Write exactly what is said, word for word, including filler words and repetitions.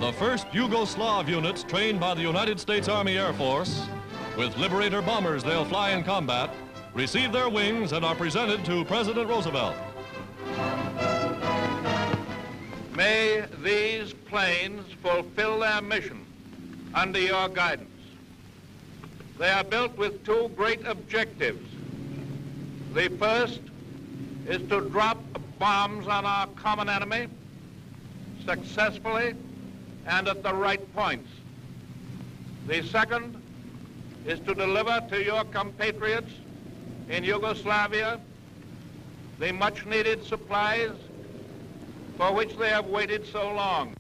The first Yugoslav units trained by the United States Army Air Force, with Liberator bombers they'll fly in combat, receive their wings and are presented to President Roosevelt. May these planes fulfill their mission under your guidance. They are built with two great objectives. The first is to drop bombs on our common enemy successfully and at the right points. The second is to deliver to your compatriots in Yugoslavia the much-needed supplies for which they have waited so long.